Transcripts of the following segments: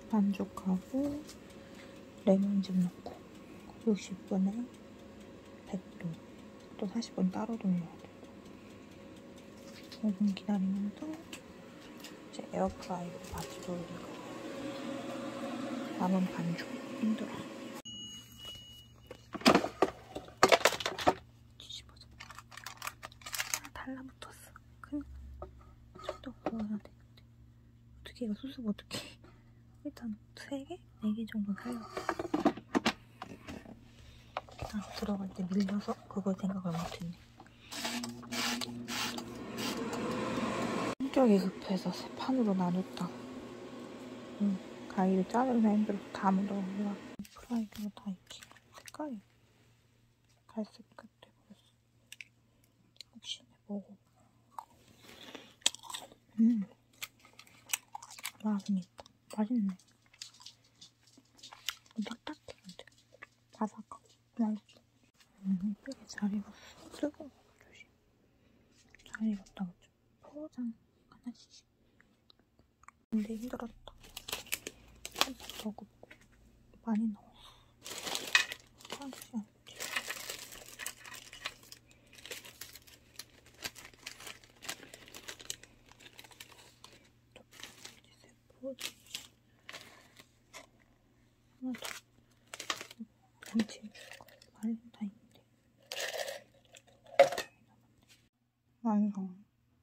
반죽하고 레몬즙 넣고 60분에 100도 또 40분 따로 돌려야 돼. 5분 기다리면서 이제 에어프라이어로 다시 돌리고 남은 반죽 힘들어. 뒤집어져. 달라붙었어. 그냥 좀더 구워야 되는데 어떻게 이거 수습 어떻게? 일단 3개? 4개 정도 살려. 들어갈 때 밀려서 그걸 생각을 못했네. 성격이 급해서 3판으로 나눴다. 가위를 자르기가 힘들어서 다 묻어올라. 프라이드가 다 익히고 색깔이 갈색 같아 보였어. 혹시 해보고. 맛은 있다. 맛있네. 딱딱해 근데 바삭하고 맛있어. 예쁘게 잘 익었어. 뜨거워. 조심. 잘 익었다 그죠? 포장 하나씩. 근데 힘들었다. 더 굽고 많이 넣었어. 하나씩 안 돼. 포장 하나 더. 김치 줄까? 발렌타인데. 완성.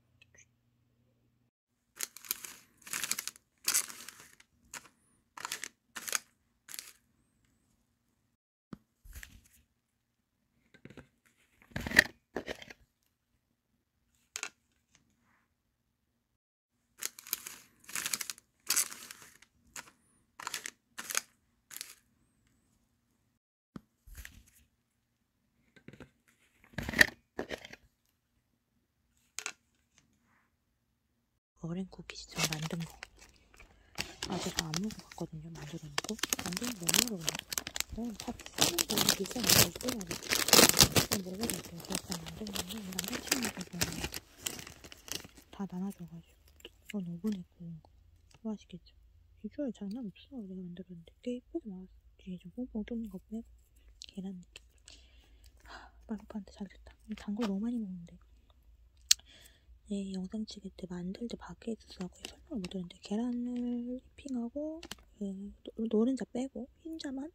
머랭 쿠키즈 좀 만든 거. 아직 안 먹어봤거든요. 만들어놓고. 만드는 거 너무 어려워요. 다 쓰는 거 비싼 거 있더라고요. 먹어볼게요. 일단 만든 건데 남자친구가 다 나눠줘가지고 이건 오븐에 구운 거. 맛있겠죠? 비주얼 장난 없어. 내가 만들었는데 꽤 예쁘게 나왔어. 뒤에 좀 뽕뽕 뚫는 거 빼고 계란 느낌. 말로파한테 잘됐다. 단 걸 너무 많이 먹는데. 네, 영상 찍을 때 만들 때 밖에 있어서 설명을 못했는데 계란을 휘핑하고 노른자 빼고 흰자만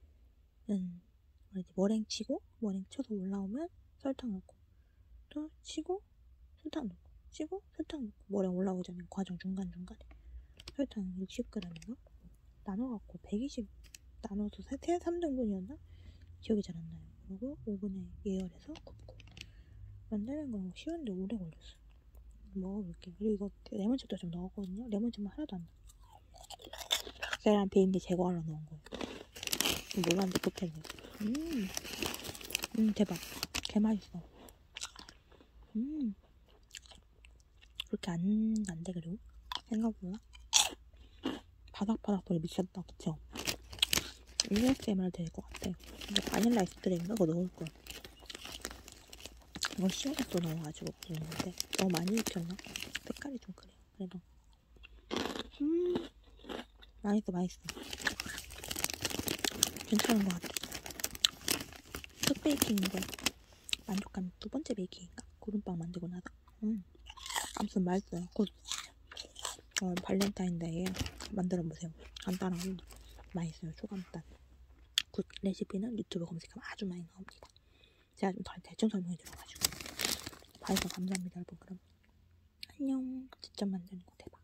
머랭 치고 머랭 쳐서 올라오면 설탕 넣고 또 치고 설탕 넣고 치고 설탕 넣고 머랭 올라오자면 과정 중간중간에 설탕 60g인가? 나눠갖고 120 나눠서 3등분이었나? 기억이 잘 안 나요. 그리고 오븐에 예열해서 굽고 만드는 건 쉬운데 오래 걸렸어. 먹어볼게요. 그리고 이거 레몬즙도 좀 넣었거든요. 레몬즙만 하나도 안 넣어. 계란 비린내 제거하러 넣은 거예요. 몰랐는데 좋겠네. 대박. 개맛있어. 그렇게 안 돼, 그리고 생각보다 바삭바삭 소리 미쳤다, 그쵸? ASMR 될 것 같아요. 근데 바닐라 아이스크림인가? 그거 넣을 거야. 이거 시원해서 넣어가지고 구우는데 너무 많이 익혔나? 색깔이 좀 그래요. 그래도 맛있어. 괜찮은 것 같아. 첫 베이킹인데 만족감 2번째 베이킹인가? 구름빵 만들고 나서 아무튼 맛있어요. 곧 발렌타인데이에 만들어보세요. 간단하고 맛있어요. 초간단. 굿 레시피는 유튜브 검색하면 아주 많이 나옵니다. 제가 좀 대충 설명해드려가지고 봐주셔서 감사합니다 여러분. 그럼 안녕. 직접 만드는 거 대박.